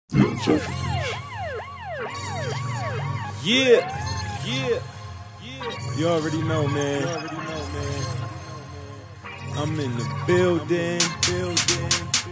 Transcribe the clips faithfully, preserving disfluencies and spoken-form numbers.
Yeah, yeah, yeah. You already know, man. You already know, man. I'm in the building, building.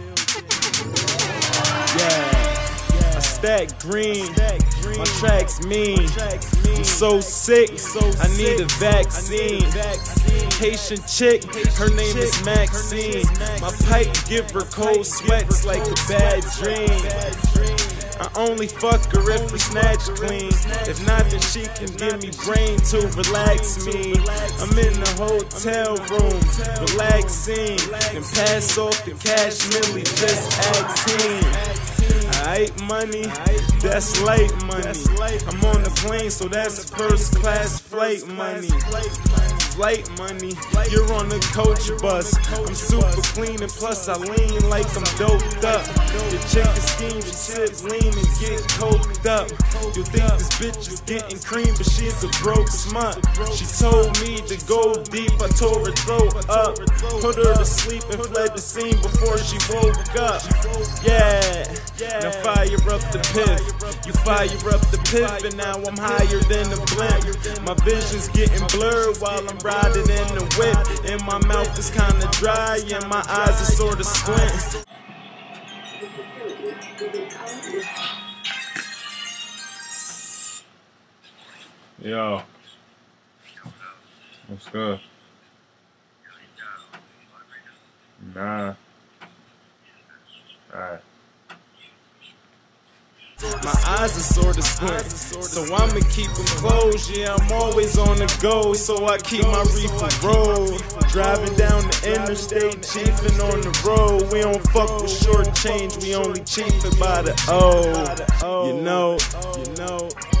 Yeah, I stack green. My tracks mean. I'm so sick. I need a vaccine. Haitian chick, her name is Maxine. My pipe give her cold sweats like a bad dream. I only fuck her if we snatch clean. If not, then she can give me brain to relax me. I'm in the hotel room, relaxing, and pass off the cash milli, just acting. I ate money, that's light money. I'm on the plane, so that's first class flight money. Flight money, you're on the coach bus. I'm super clean and plus I lean like I'm doped up. Your chick is scheme, she sip lean and get coked up. You think this bitch is getting cream, but she's a broke smut. She told me to go deep, I tore her throat up. Put her to sleep and fled the scene before she woke up. Yeah, now fire up the piff. You fire up the piff and now I'm higher than a blimp. My vision's getting blurred while I'm riding in the whip, and my mouth is kinda dry, and my eyes are sorta squint. Yo, what's good? Nah. Alright. My eyes are sorta squint, so I'ma keep them closed. Yeah, I'm always on the go, so I keep my reefer rolled. Driving down the interstate, chiefin' on the road. We don't fuck with short change, we only chiefin' by the O. You know, you know.